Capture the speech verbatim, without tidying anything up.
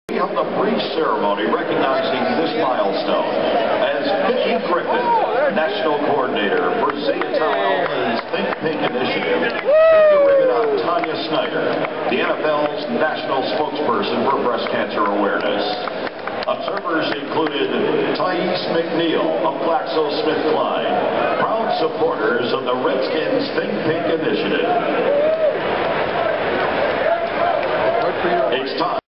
We held a brief ceremony recognizing this milestone as Vicki Griffin, National Coordinator for Zeta Tau Alpha's Think Pink Initiative, pinned the ribbon on Tanya Snyder, the N F L's National Spokesperson for Breast Cancer Awareness. Observers included Thais McNeil of GlaxoSmithKline, proud supporters of the Redskins Think Pink Initiative. It's time.